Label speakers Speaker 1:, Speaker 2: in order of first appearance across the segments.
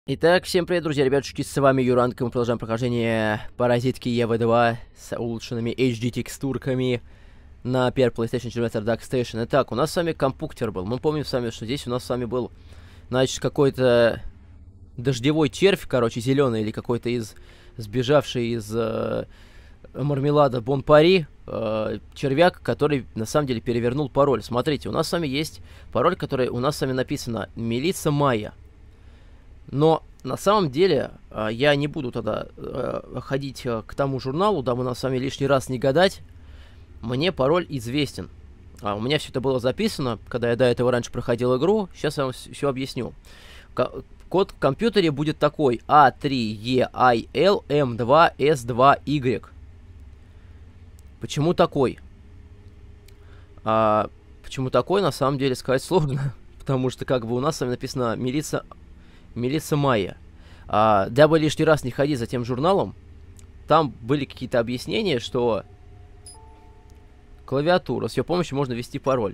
Speaker 1: Итак, всем привет, друзья, ребятушки, с вами Юранка, мы продолжаем прохождение Паразитки EV2 с улучшенными HD-текстурками на первый PlayStation 4 Dark Station. Итак, у нас с вами компьютер был, мы помним с вами, что здесь у нас с вами был, значит, какой-то дождевой червь, короче, зеленый, или какой-то сбежавший из мармелада Бон-Пари, червяк, который, на самом деле, перевернул пароль. Смотрите, у нас с вами есть пароль, который у нас с вами написано «Мелисса Майя». Но на самом деле я не буду тогда ходить к тому журналу, дабы нас с вами лишний раз не гадать. Мне пароль известен. У меня все это было записано, когда я до этого раньше проходил игру. Сейчас я вам все объясню. Код в компьютере будет такой: A3EILM2S2Y. Почему такой? Почему такой, на самом деле, сказать сложно. Потому что как бы у нас с вами написано Мелисса Майя. Дабы лишний раз не ходить за тем журналом, там были какие-то объяснения, что клавиатура, с ее помощью можно ввести пароль.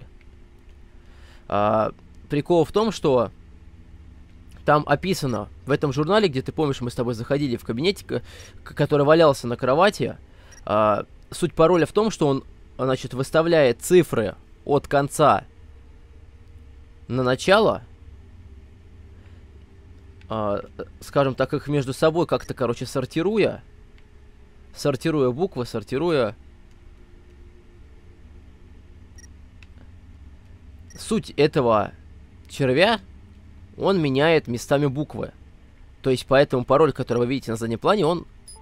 Speaker 1: Прикол в том, что там описано в этом журнале, где ты помнишь, мы с тобой заходили в кабинете, который валялся на кровати. Суть пароля в том, что он, значит, выставляет цифры от конца на начало, скажем так, их между собой как-то, короче, сортируя буквы, сортируя. Суть этого червя, он меняет местами буквы. То есть, поэтому пароль, который вы видите на заднем плане, он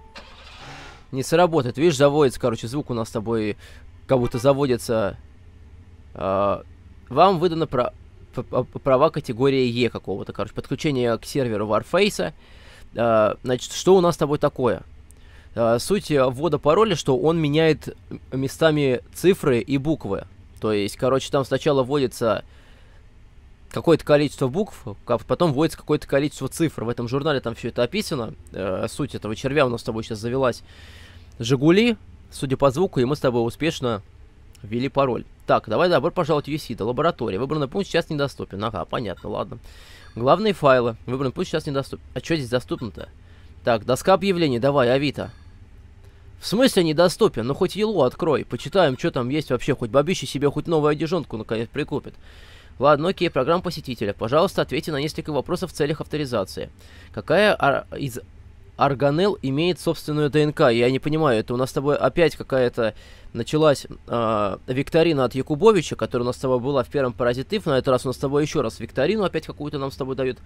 Speaker 1: не сработает. Видишь, заводится, короче, звук у нас с тобой, как будто заводится. Вам выдано права категории Е какого-то, короче, подключение к серверу Warface. Значит, что у нас с тобой такое? Суть ввода пароля, что он меняет местами цифры и буквы. То есть, короче, там сначала вводится какое-то количество букв, потом вводится какое-то количество цифр. В этом журнале там все это описано. Суть этого червя у нас с тобой сейчас завелась. Жигули, судя по звуку, и мы с тобой успешно ввели пароль. Так, давай, добро пожаловать в UC, лаборатория. Выбранный пункт сейчас недоступен. Ага, понятно, ладно. Главные файлы. Выбранный пункт сейчас недоступен. А что здесь доступно-то? Так, доска объявлений, давай, Авито. В смысле недоступен? Ну хоть Елу открой. Почитаем, что там есть вообще. Хоть бабище себе хоть новую одежонку наконец прикупит. Ладно, окей, программа посетителя. Пожалуйста, ответьте на несколько вопросов в целях авторизации. Какая из органелл имеет собственную ДНК? Я не понимаю, это у нас с тобой опять какая-то началась викторина от Якубовича, которая у нас с тобой была в первом Паразитив. На этот раз у нас с тобой еще раз викторину опять какую-то нам с тобой дают.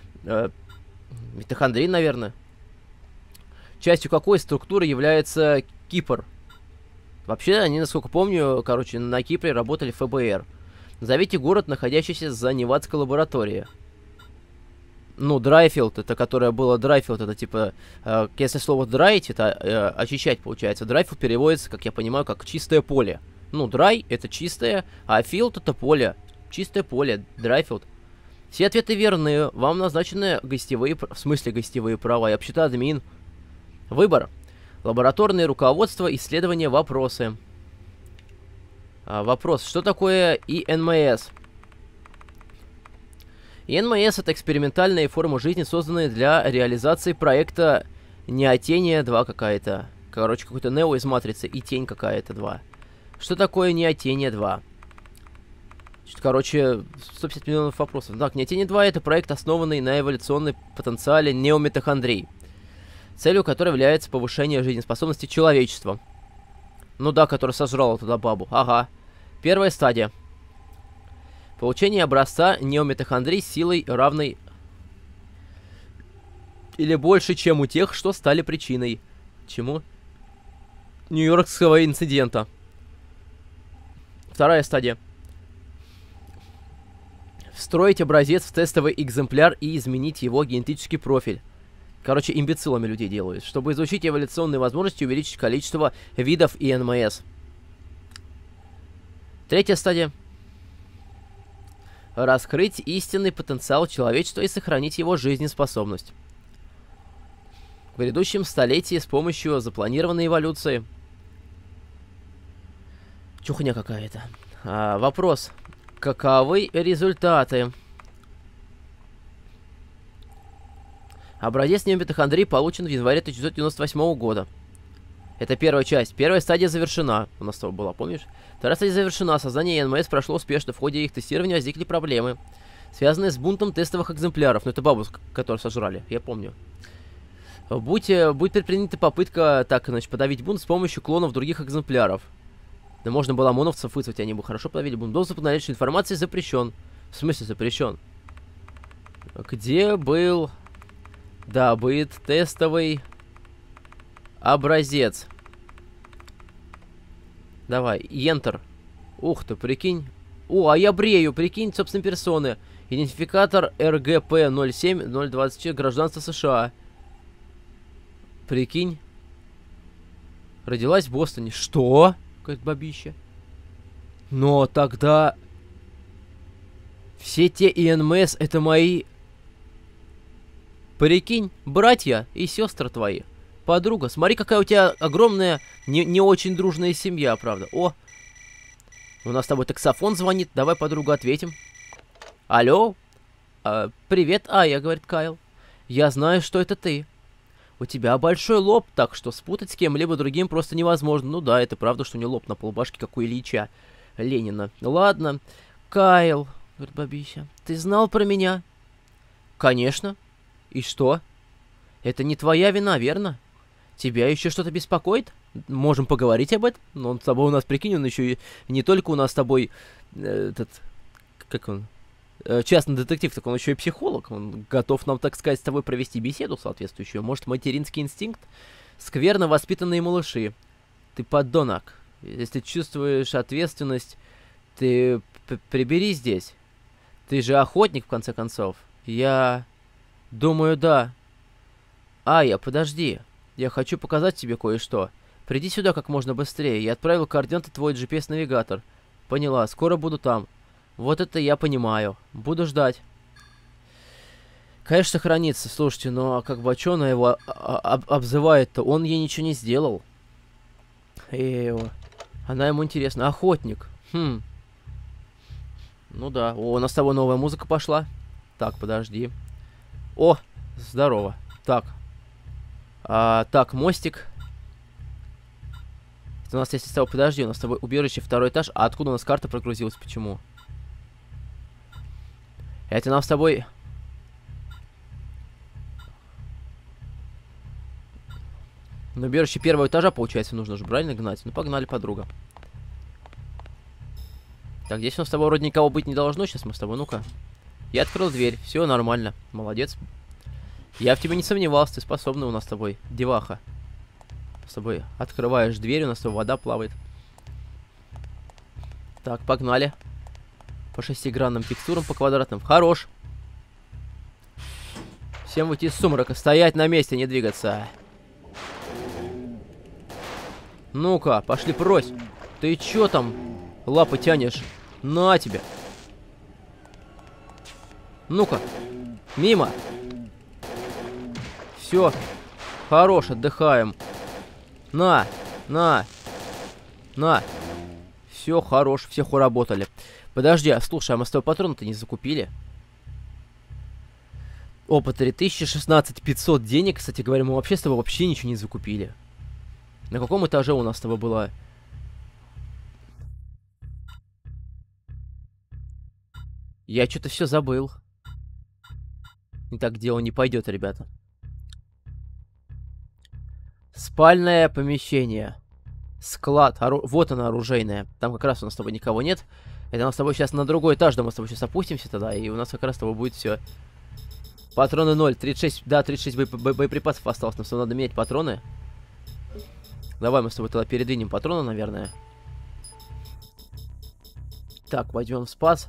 Speaker 1: Митохондрин, наверное. Частью какой структуры является Кипр? Вообще, они, насколько помню, короче, на Кипре работали ФБР. Назовите город, находящийся за Невадской лабораторией. Ну, Драйфилд, это которое было Драйфилд, это типа, если слово драйить, это очищать получается. Драйфилд переводится, как я понимаю, как чистое поле. Ну, драй это чистое, а филд это поле. Чистое поле, Драйфилд. Все ответы верные. Вам назначены гостевые, в смысле гостевые права. Я вообще-то админ. Выбор. Лабораторное руководство, исследования, вопросы. Вопрос. Что такое ИНМС? ИНМС — это экспериментальная форма жизни, созданная для реализации проекта Неотения 2 какая-то. Короче, какой-то Нео из Матрицы и Тень какая-то 2. Что такое Неотения 2? Короче, 150 миллионов вопросов. Так, Неотения 2 — это проект, основанный на эволюционном потенциале неомитохондрий, целью которой является повышение жизнеспособности человечества. Ну да, который сожрал туда бабу. Ага. Первая стадия. Получение образца неомитохондрий с силой равной или больше, чем у тех, что стали причиной. Чему? Нью-Йоркского инцидента. Вторая стадия. Встроить образец в тестовый экземпляр и изменить его генетический профиль. Короче, имбецилами людей делают. Чтобы изучить эволюционные возможности и увеличить количество видов ИНМС. Третья стадия. Раскрыть истинный потенциал человечества и сохранить его жизнеспособность. В грядущем столетии с помощью запланированной эволюции. Чухня какая-то. Вопрос. Каковы результаты? Образец неомитохондрии получен в январе 1998 года. Это первая часть. Первая стадия завершена. У нас с тобой была, помнишь? Вторая стадия завершена. Создание НМС прошло успешно. В ходе их тестирования возникли проблемы, связанные с бунтом тестовых экземпляров. Ну, это бабушка, которую сожрали, я помню. Будет предпринята попытка, так, значит, подавить бунт с помощью клонов других экземпляров. Да можно было ОМОНовцев вызвать, они бы хорошо подавили бунт. Доступ к наличной информации запрещен. В смысле запрещен? Где был добыт тестовый образец? Давай, Enter. Ух ты, прикинь. О, а я брею, прикинь, собственно, персоны. Идентификатор РГП-07024, гражданство США. Прикинь. Родилась в Бостоне. Что? Говорит бабища. Но тогда... Все те ИНМС это мои... Прикинь, братья и сестры твои. Подруга, смотри, какая у тебя огромная, не очень дружная семья, правда. О, у нас с тобой таксофон звонит. Давай, подруга, ответим. Алло? Привет, Ая, говорит Кайл. Я знаю, что это ты. У тебя большой лоб, так что спутать с кем-либо другим просто невозможно. Ну да, это правда, что у него лоб на полбашке, как у Ильича Ленина. Ладно. Кайл, говорит бабища, ты знал про меня? Конечно. И что? Это не твоя вина, верно? Тебя еще что-то беспокоит? Можем поговорить об этом? Но он с тобой у нас, прикинь, он еще и не только у нас с тобой этот... Как он? Частный детектив, так он еще и психолог. Он готов нам, так сказать, с тобой провести беседу соответствующую. Может, материнский инстинкт? Скверно воспитанные малыши. Ты подонок. Если чувствуешь ответственность, ты прибери здесь. Ты же охотник, в конце концов. Я... Думаю, да. Ая, подожди. Я хочу показать тебе кое-что. Приди сюда как можно быстрее. Я отправил координаты твой GPS-навигатор. Поняла, скоро буду там. Вот это я понимаю. Буду ждать. Конечно, хранится. Слушайте, ну а как бы что она его обзывает-то? Он ей ничего не сделал. Она ему интересна. Охотник. Ну да. О, у нас с тобой новая музыка пошла. Так, подожди. О, здорово. Так. Так, мостик. Это у нас есть с тобой... Подожди, у нас с тобой убежище, второй этаж. А откуда у нас карта прогрузилась? Почему? Это нам с тобой... Ну, убежище первого этажа, получается, нужно же правильно гнать. Ну, погнали, подруга. Так, здесь у нас с тобой вроде никого быть не должно. Сейчас мы с тобой, ну-ка. Я открыл дверь. Все нормально. Молодец. Я в тебе не сомневался. Ты способный у нас с тобой. Деваха. С тобой открываешь дверь, у нас с тобой вода плавает. Так, погнали. По шестигранным текстурам, по квадратным. Хорош. Всем выйти из сумрака. Стоять на месте, не двигаться. Ну-ка, пошли прось. Ты чё там лапы тянешь? На тебе. Ну-ка. Мимо. Все. Хорош, отдыхаем. На. Все, хорош, всех уработали. Подожди, слушай, а мы с тобой патроны-то не закупили? Опа, 3000, 16 500 денег. Кстати говоря, мы вообще с тобой вообще ничего не закупили. На каком этаже у нас с тобой была? Я что-то все забыл. И так дело не пойдет, ребята. Спальное помещение. Склад. Вот оно, оружейное. Там как раз у нас с тобой никого нет. Это у нас с тобой сейчас на другой этаж, да, мы с тобой сейчас опустимся тогда, и у нас как раз с тобой будет все. Патроны 0, 36, да, 36 боеприпасов осталось, нам с тобой надо менять патроны. Давай мы с тобой тогда передвинем патроны, наверное. Так, возьмем спас.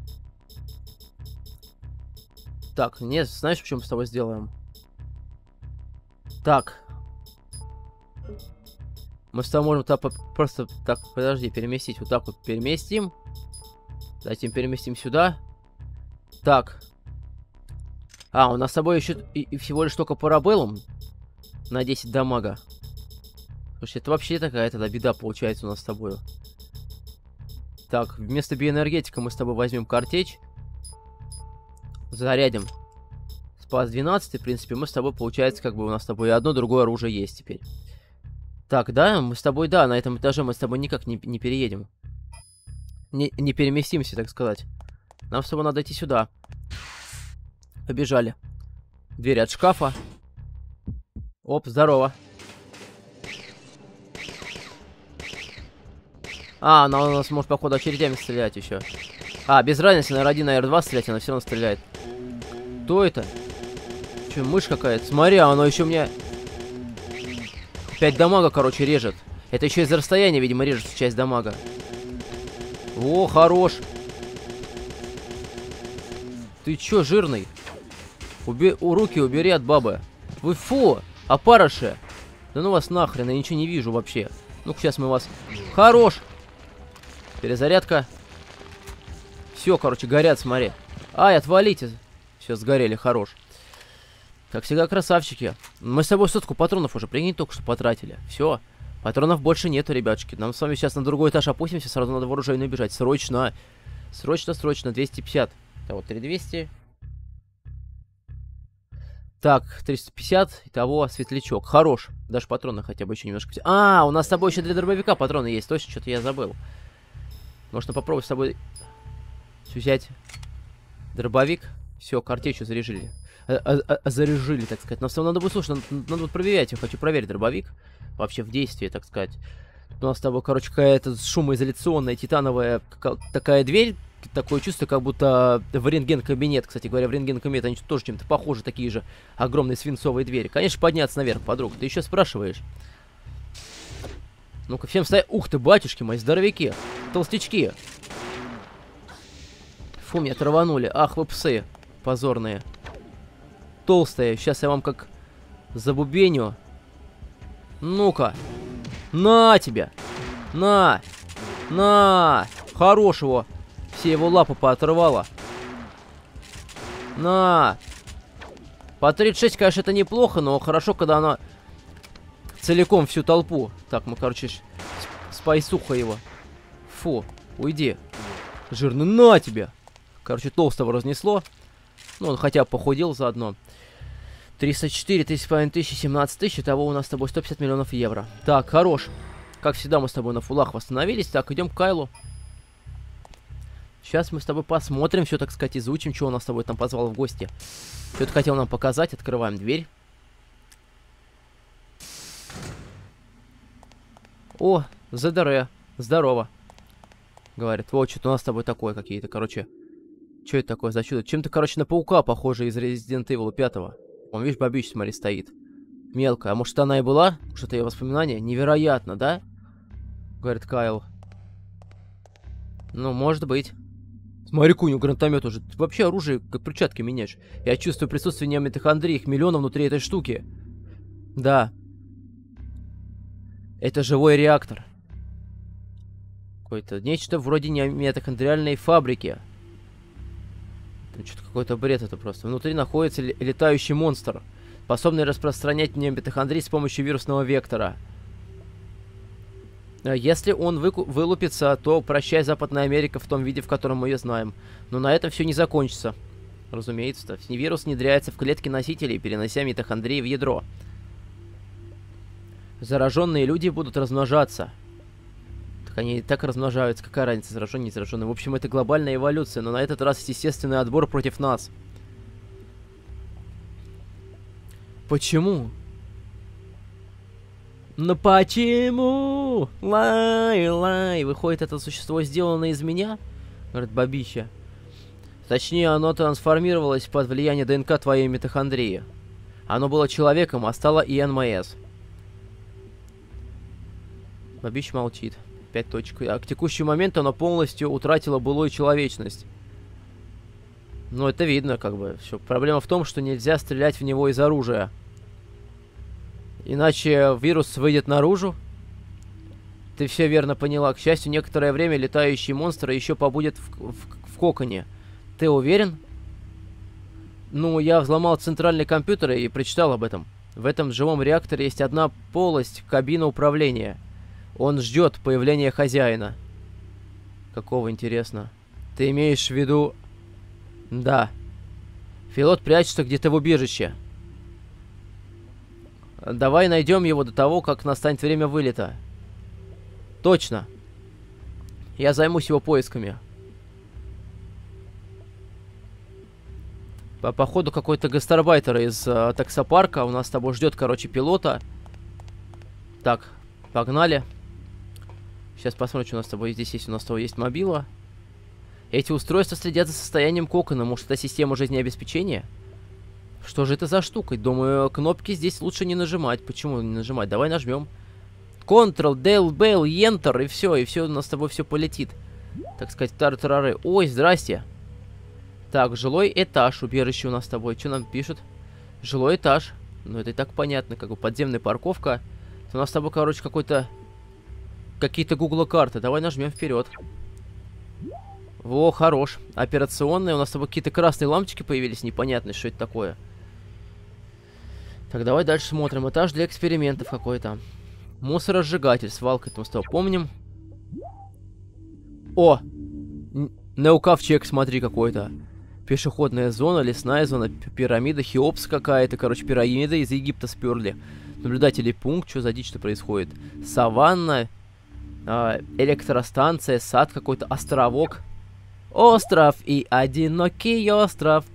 Speaker 1: Так, не, знаешь, что мы с тобой сделаем? Так. Мы с тобой можем так просто... Так, подожди, переместить. Вот так вот переместим. Затем переместим сюда. Так. А, у нас с собой еще и всего лишь только парабеллум. На 10 дамага. Слушай, это вообще такая тогда беда получается у нас с тобой. Так, вместо биоэнергетика мы с тобой возьмем картечь. Зарядим. спас 12, в принципе, мы с тобой, получается, как бы у нас с тобой одно, другое оружие есть теперь. Так, да, мы с тобой, да, на этом этаже мы с тобой никак не переедем. Не переместимся, так сказать. Нам с тобой надо идти сюда. Побежали. Дверь от шкафа. Оп, здорово. А, она у нас может, походу, очередями стрелять еще. А, без разницы, на R1, на R2 стрелять, она все равно стреляет. Кто это? Че, мышь какая-то? Смотри, она еще мне 5 дамага, короче, режет. Это еще из-за расстояния, видимо, режет часть дамага. О, хорош. Ты че, жирный? Руки убери от бабы. Вы фу, опарыши. Да ну вас нахрен, я ничего не вижу вообще. Ну-ка, сейчас мы вас... Хорош. Перезарядка. Все, короче, горят, смотри. Ай, отвалите. Все, сгорели, хорош. Как всегда, красавчики. Мы с тобой 100 патронов уже, прикинь, только что потратили. Все, патронов больше нету, ребятушки. Нам с вами сейчас на другой этаж опустимся, сразу надо в оружейную бежать. Срочно. Срочно, срочно, 250. Так, вот 3200. Так, 350. Итого, светлячок. Хорош. Даже патроны хотя бы еще немножко. А, у нас с тобой еще для дробовика патроны есть. Точно, что-то я забыл. Можно попробовать с тобой взять дробовик. Все, картечью заряжили. Заряжили, так сказать. Нам все надо будет, слушай, надо будет проверять. Я хочу проверить дробовик. Вообще в действии, так сказать. У нас с тобой, короче, какая-то шумоизоляционная титановая такая дверь. Такое чувство, как будто в рентген-кабинет. Кстати говоря, в рентген-кабинет они тоже чем-то похожи. Такие же огромные свинцовые двери. Конечно, подняться наверх, подруга. Ты еще спрашиваешь? Ну-ка, всем стоять. Ух ты, батюшки мои, здоровяки. Толстячки. Фу, меня траванули. Ах, вы псы позорные. Толстые. Сейчас я вам как забубеню. Ну-ка. На тебя. На. На. Хорошего. Все его лапы поотрывало. На. По 36, конечно, это неплохо, но хорошо, когда она целиком всю толпу. Так, мы, короче, спайсуха его. Фу, уйди. Жирный, на тебя. Короче, толстого разнесло. Ну, он хотя бы похудел заодно. 304, 3,5 тысячи, 17 тысяч. Итого у нас с тобой 150 миллионов евро. Так, хорош. Как всегда, мы с тобой на фулах восстановились. Так, идем к Кайлу. Сейчас мы с тобой посмотрим, все, так сказать, изучим, что он нас с тобой там позвал в гости. Что-то хотел нам показать. Открываем дверь. О, ЗДР. Здорово. Говорит, вот, что-то у нас с тобой такое какие-то, короче. Что это такое за чудо? Чем-то, короче, на паука похоже из Resident Evil 5. Он, видишь, бабища, смотри, стоит. Мелкая. А может, она и была? Может, это ее воспоминание? Невероятно, да? Говорит Кайл. Ну, может быть. Смотри, у него гранатомет уже. Ты вообще оружие как перчатки меняешь. Я чувствую присутствие неомитохондрии. Их миллионов внутри этой штуки. Да. Это живой реактор. Какой-то. Нечто вроде неомитохондриальной фабрики. Что-то какой-то бред это просто. Внутри находится летающий монстр, способный распространять неомитохондрии с помощью вирусного вектора. Если он вылупится, то прощай Западная Америка в том виде, в котором мы ее знаем. Но на этом все не закончится. Разумеется. Вирус внедряется в клетки носителей, перенося митохондрии в ядро. Зараженные люди будут размножаться. Так они и так размножаются. Какая разница, зараженные, не зараженные? В общем, это глобальная эволюция, но на этот раз естественный отбор против нас. Почему? Ну почему? Лай, лай. Выходит, это существо сделано из меня? Говорит бабища. Точнее, оно трансформировалось под влияние ДНК твоей митохондрии. Оно было человеком, а стало ИНМС. Бабища молчит. 5 точек. А к текущему моменту оно полностью утратило былую человечность. Ну, это видно, как бы. Все. Проблема в том, что нельзя стрелять в него из оружия. Иначе вирус выйдет наружу. Ты все верно поняла. К счастью, некоторое время летающий монстр еще побудет в коконе. Ты уверен? Ну, я взломал центральный компьютер и прочитал об этом. В этом живом реакторе есть одна полость, кабина управления. Он ждет появления хозяина. Какого, интересно? Ты имеешь в виду... Да. Пилот прячется где-то в убежище. Давай найдем его до того, как настанет время вылета. Точно. Я займусь его поисками. Походу какой-то гастарбайтер из таксопарка у нас с тобой ждет, короче, пилота. Так, погнали. Сейчас посмотрим, что у нас с тобой здесь есть. У нас с тобой есть мобила. Эти устройства следят за состоянием кокона. Может, это система жизнеобеспечения? Что же это за штука? Думаю, кнопки здесь лучше не нажимать. Почему не нажимать? Давай нажмем. Ctrl, Del, Bell, Enter, и все, у нас с тобой все полетит. Так сказать, тар-тарары. Ой, здрасте. Так, жилой этаж, убежище у нас с тобой. Что нам пишут? Жилой этаж. Ну, это и так понятно, как бы подземная парковка. У нас с тобой, короче, какие-то Google карты. Давай нажмем вперед. Во, хорош. Операционная. У нас с тобой какие-то красные лампочки появились. Непонятно, что это такое. Так, давай дальше смотрим. Этаж для экспериментов какой-то. Мусоросжигатель. Свалка, это мы с тобой помним. О! Неукавчек, смотри, какой-то. Пешеходная зона, лесная зона, пирамида, Хеопс какая-то. Короче, пирамида из Египта сперли. Наблюдательный пункт. Что за дичь-то происходит? Саванна. Электростанция, сад какой-то, островок. Остров и одинокий остров.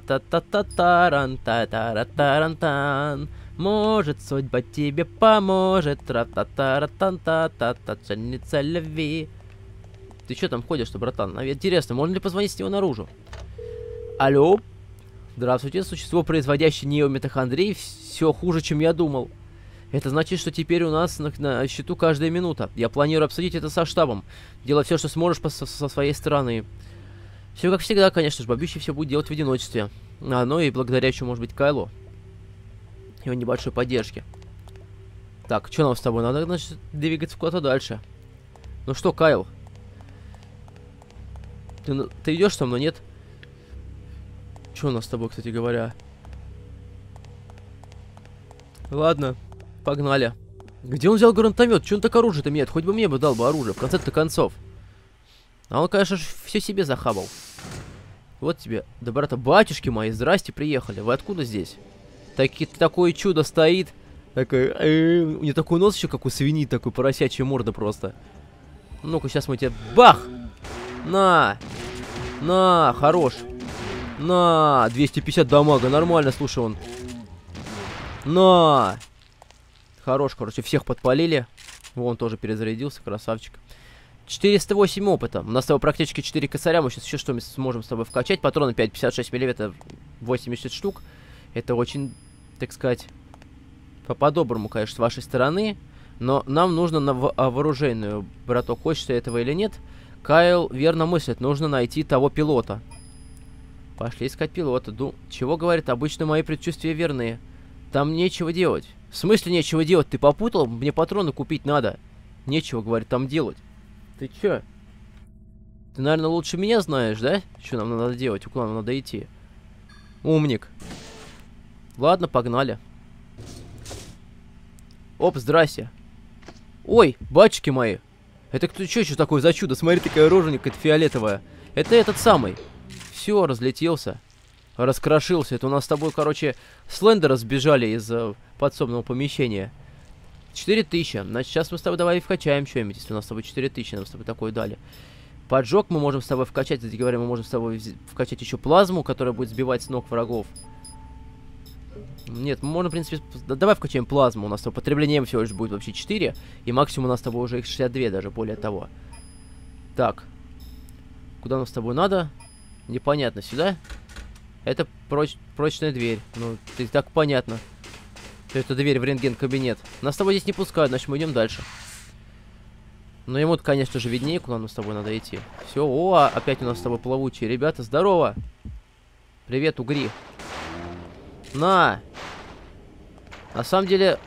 Speaker 1: Та-та-та-та-таран-та-та-ра-таран-тан. Может, судьба тебе поможет. Ра-та-та-ра-тан-та-та-та. Ценница любви. Ты что там ходишь-то, братан? Интересно, можно ли позвонить с него наружу? Алло? Здравствуйте, существо, производящее неомитохондрии, все хуже, чем я думал. Это значит, что теперь у нас на счету каждая минута. Я планирую обсудить это со штабом. Делай все, что сможешь со своей стороны. Все как всегда, конечно же, Бабющий все будет делать в одиночестве. Ну и благодаря еще, может быть, Кайлу. Его небольшой поддержке. Так, что нам с тобой? Надо, значит, двигаться куда-то дальше. Ну что, Кайл? Ты идешь со мной, нет? Что у нас с тобой, кстати говоря? Ладно, погнали. Где он взял гранатомет? Че он так оружие-то меняет? Хоть бы мне бы дал бы оружие, в конце-то концов. А он, конечно, все себе захабал. Вот тебе, да, брата, батюшки мои, здрасте, приехали. Вы откуда здесь? Такое чудо стоит. Такой, у него такой нос еще, как у свиньи, такой поросячья морда просто. Ну-ка, сейчас мы тебе... Бах! На! На, хорош! На! 250 дамага, нормально, слушай, он. На! Хорош, короче, всех подпалили. Вон тоже перезарядился, красавчик. 408 опыта. У нас с тобой практически 4 косаря. Мы сейчас еще что мы сможем с тобой вкачать. Патроны 5,56 мм, 80 штук. Это очень, так сказать, по-доброму, конечно, с вашей стороны. Но нам нужно на вооруженную. Браток, хочешь ты этого или нет? Кайл верно мыслит. Нужно найти того пилота. Пошли искать пилота. Чего говорит? Обычно мои предчувствия верные. Там нечего делать. В смысле нечего делать? Ты попутал? Мне патроны купить надо. Нечего, говорит, там делать. Ты чё? Ты, наверное, лучше меня знаешь, да? Что нам надо делать? Куда нам надо идти? Умник. Ладно, погнали. Оп, здрасте. Ой, батюшки мои. Это кто что такое за чудо? Смотри, такая рожа какая-то фиолетовая. Это этот самый. Все, разлетелся. Раскрошился. Это у нас с тобой, короче, Слендера сбежали из подсобного помещения. 4000. Значит, сейчас мы с тобой давай вкачаем что-нибудь, если у нас с тобой 4000, нам с тобой такое дали. Поджог мы можем с тобой вкачать, кстати говоря, мы можем с тобой вкачать еще плазму, которая будет сбивать с ног врагов. Нет, мы можем, в принципе, давай вкачаем плазму. У нас то потребление всего лишь будет вообще 4, и максимум у нас с тобой уже их 62, даже более того. Так. Куда нам с тобой надо? Непонятно, сюда? Это прочная дверь. Ну, и так понятно. Это дверь в рентген-кабинет. Нас с тобой здесь не пускают, значит мы идем дальше. Но ему-то, конечно же, виднее, куда нам с тобой надо идти. Все, опять у нас с тобой плавучие. Ребята, здорово! Привет, угри. На! На самом деле,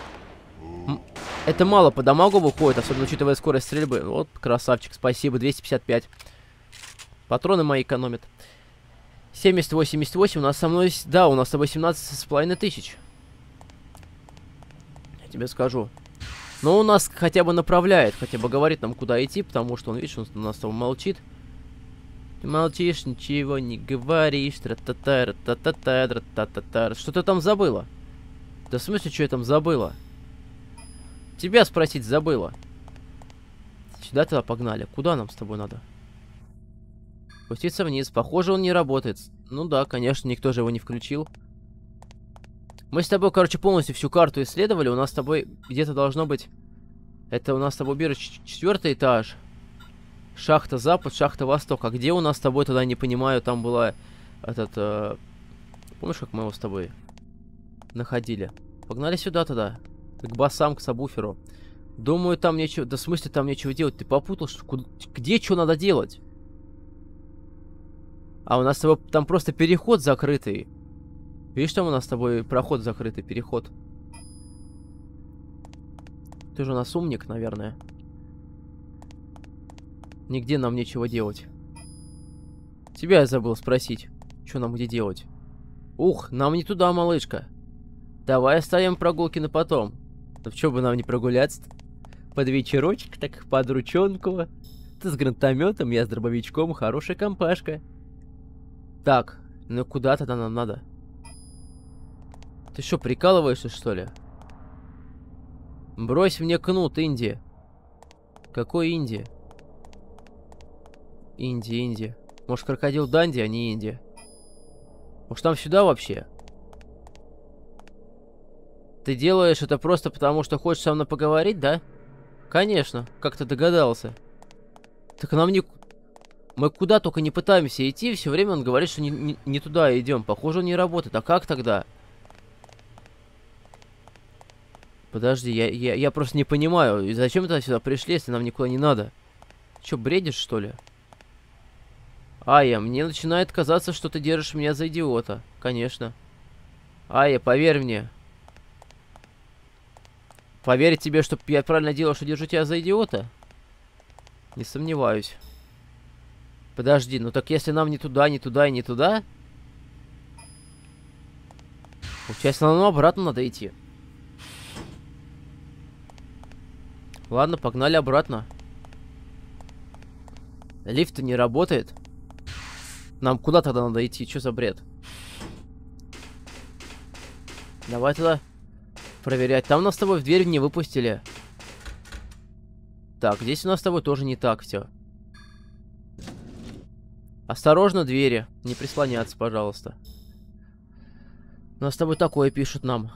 Speaker 1: это мало по дамагу выходит, особенно учитывая скорость стрельбы. Вот, красавчик, спасибо, 255. Патроны мои экономят. 70-88 у нас со мной... Да, у нас с тобой 17,5 тысяч. Я тебе скажу. Но он нас хотя бы направляет, хотя бы говорит нам, куда идти, потому что он, видишь, он у нас с тобой молчит. Ты молчишь, ничего не говоришь. Тра-та-та, та-та-та, тра-та-та-та. Что ты там забыла? Да в смысле, что я там забыла? Тебя спросить забыла. Сюда тогда погнали. Куда нам с тобой надо? Спуститься вниз. Похоже, он не работает. Ну да, конечно, никто же его не включил. Мы с тобой, короче, полностью всю карту исследовали. У нас с тобой где-то должно быть... Это у нас с тобой убежище 4-й этаж. Шахта Запад, шахта Восток. А где у нас с тобой, тогда не понимаю, там была... Помнишь, как мы его с тобой находили? Погнали сюда тогда. К басам, к сабвуферу. Думаю, там нечего... Да в смысле там нечего делать? Ты попутал, что... Где что надо делать? А у нас с тобой там просто переход закрытый. Видишь, там у нас с тобой проход закрытый, переход. Ты же у нас умник, наверное. Нигде нам нечего делать. Тебя я забыл спросить, что нам где делать. Ух, нам не туда, малышка. Давай оставим прогулки на потом. Ну в чё бы нам не прогуляться-то? Под вечерочек, так под ручонку. Ты с гранатометом, я с дробовичком, хорошая компашка. Так, ну куда тогда нам надо? Ты что, прикалываешься, что ли? Брось мне кнут, Инди. Какой Инди? Инди. Может, крокодил Данди, а не Инди? Может, нам сюда вообще? Ты делаешь это просто потому, что хочешь со мной поговорить, да? Конечно, как ты догадался. Так нам не... Мы куда только не пытаемся идти, все время он говорит, что не туда идем. Похоже, он не работает. А как тогда? Подожди, я просто не понимаю. И зачем мы тогда сюда пришли, если нам никуда не надо? Че, бредишь, что ли? Ая, мне начинает казаться, что ты держишь меня за идиота. Конечно. Ая, поверь мне. Поверить тебе, что я правильно делал, что держу тебя за идиота? Не сомневаюсь. Подожди, ну так если нам не туда, не туда и не туда... Получается, нам обратно надо идти. Ладно, погнали обратно. Лифт-то не работает. Нам куда тогда надо идти? Что за бред? Давай тогда проверять. Там нас с тобой в дверь не выпустили. Так, здесь у нас с тобой тоже не так все. Осторожно, двери. Не прислоняться, пожалуйста. У нас с тобой такое пишут нам.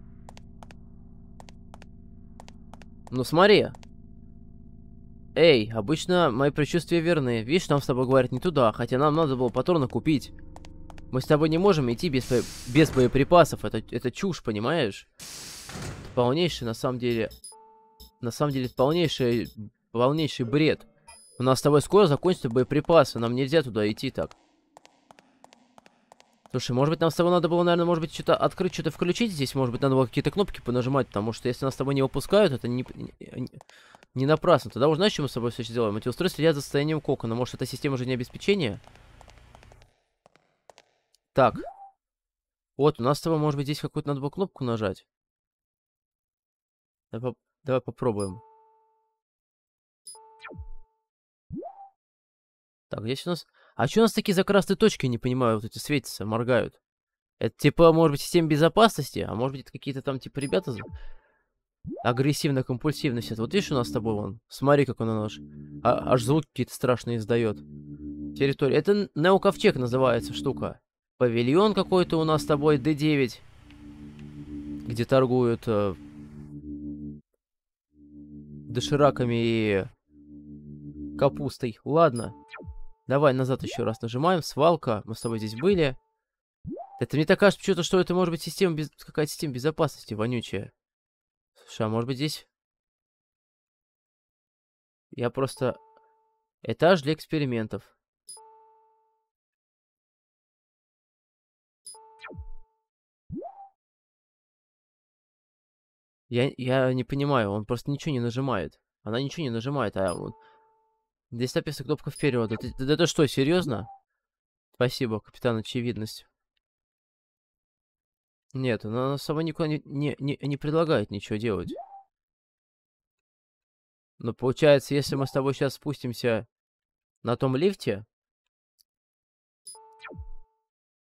Speaker 1: Ну смотри. Эй, обычно мои предчувствия верны. Видишь, нам с тобой говорят не туда, хотя нам надо было патроны купить. Мы с тобой не можем идти без боеприпасов. Это чушь, понимаешь? Полнейший, на самом деле... На самом деле, это полнейший бред. У нас с тобой скоро закончатся боеприпасы. Нам нельзя туда идти так. Слушай, может быть, нам с тобой надо было, наверное, может быть, что-то открыть, что-то включить здесь. Может быть, надо было какие-то кнопки понажимать, потому что если нас с тобой не выпускают, это не напрасно. Тогда уже знаешь, что мы с тобой все сделаем? Эти устройства следят за состоянием кокона. Может, это система жизнеобеспечения? Так. Вот, у нас с тобой, может быть, здесь какую-то надо было кнопку нажать. Давай попробуем. Так, здесь у нас... А что у нас такие за красные точки, не понимаю, вот эти светятся, моргают? Это типа, может быть, система безопасности? А может быть, это какие-то там, типа, ребята... Агрессивно-компульсивность. Это вот видишь, у нас с тобой вон. Смотри, как он наш. Аж звуки какие-то страшные издает. Территория. Это неоковчег называется штука. Павильон какой-то у нас с тобой, D9. Где торгуют дошираками и капустой. Ладно. Давай назад еще раз нажимаем. Свалка. Мы с тобой здесь были. Это мне так кажется почему-то, что это может быть какая-то система безопасности вонючая. Слушай, а может быть здесь... Я просто... Этаж для экспериментов. Я не понимаю, он просто ничего не нажимает. Она ничего не нажимает, а вот... Здесь написана кнопка вперед. Это что, серьезно? Спасибо, капитан Очевидность. Нет, она сама никуда не предлагает ничего делать. Но получается, если мы с тобой сейчас спустимся на том лифте,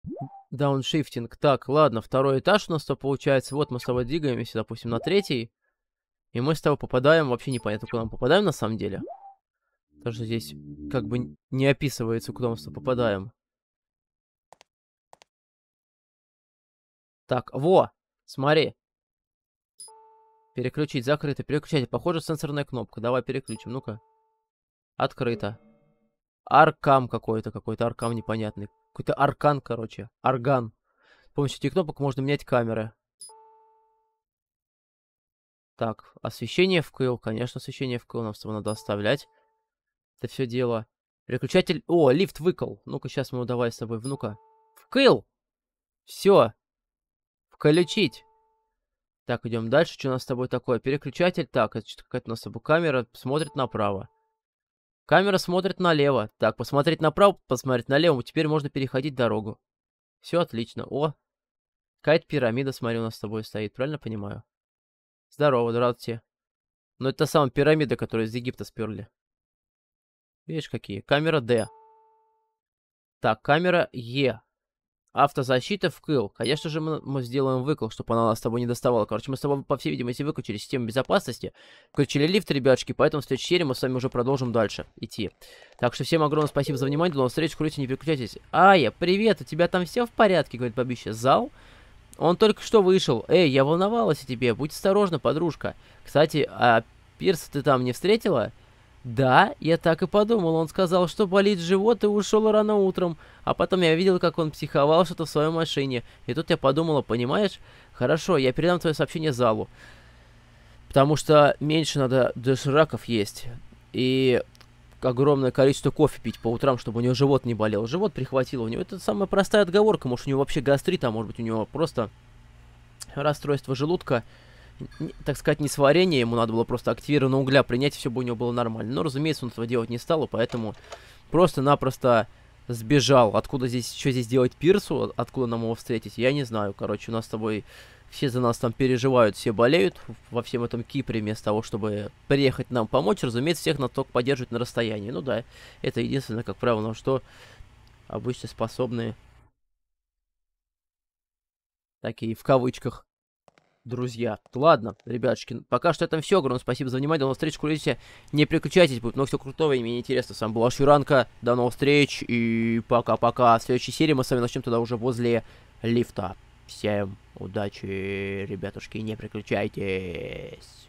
Speaker 1: Дауншифтинг. Так, ладно, второй этаж у нас то получается. Вот мы с тобой двигаемся, допустим, на третий. И мы с тобой попадаем, вообще непонятно, куда мы попадаем на самом деле. Потому что здесь как бы не описывается, куда мы с тобой попадаем. Так, во, смотри. Переключить, закрыто, переключатель. Похоже, сенсорная кнопка. Давай переключим, ну-ка. Открыто. Аркам какой-то аркам непонятный. Какой-то аркан, короче. Орган. С помощью этих кнопок можно менять камеры. Так, освещение вкл. Конечно, освещение вкл. Нам с тобой надо оставлять. Это все дело. Переключатель... О, лифт выкл. Ну-ка, сейчас мы его давай с тобой. Ну-ка. Вкл. Все. Включить. Так, идем дальше. Что у нас с тобой такое? Переключатель. Так, это что-то какая-то у нас с тобой камера. Смотрит направо. Камера смотрит налево. Так, посмотреть направо, посмотреть налево. Теперь можно переходить дорогу. Все отлично. О, какая-то пирамида, смотри, у нас с тобой стоит. Правильно понимаю? Здорово, здравствуйте. Ну, это та самая пирамида, которую из Египта сперли. Видишь, какие? Камера D. Так, камера E. Автозащита вкл. Конечно же, мы сделаем выкл, чтобы она нас с тобой не доставала. Короче, мы с тобой, по всей видимости, выключили систему безопасности. Включили лифт, ребятушки, поэтому в следующей серии мы с вами уже продолжим дальше идти. Так что всем огромное спасибо за внимание. До новых встреч, крутите, не переключайтесь. Ая, привет, у тебя там все в порядке, говорит бабища. Зал? Он только что вышел. Эй, я волновалась о тебе. Будь осторожна, подружка. Кстати, а Пирса ты там не встретила? Да, я так и подумал. Он сказал, что болит живот и ушел рано утром. А потом я видел, как он психовал что-то в своей машине. И тут я подумала, понимаешь? Хорошо, я передам твое сообщение залу. Потому что меньше надо дошираков есть. И огромное количество кофе пить по утрам, чтобы у него живот не болел. Живот прихватило у него. Это самая простая отговорка. Может, у него вообще гастрит, а может быть, у него просто расстройство желудка. Так сказать, несварение, ему надо было просто активированного угля принять, и все бы у него было нормально. Но, разумеется, он этого делать не стал, и поэтому просто-напросто сбежал. Откуда здесь, что здесь делать Пирсу, откуда нам его встретить, я не знаю. Короче, у нас с тобой все за нас там переживают, все болеют во всем этом Кипре, вместо того, чтобы приехать нам помочь. Разумеется, всех нас только поддерживать на расстоянии. Ну да, это единственное, как правило, на что обычно способны такие, в кавычках, друзья. Ладно, ребятушки, пока что это все. Огромное спасибо за внимание. До новых встреч, курите. Не переключайтесь, будет много всего крутого и мне интересно. С вами была Шуранка. До новых встреч и пока-пока. В следующей серии мы с вами начнем тогда уже возле лифта. Всем удачи, ребятушки, не переключайтесь.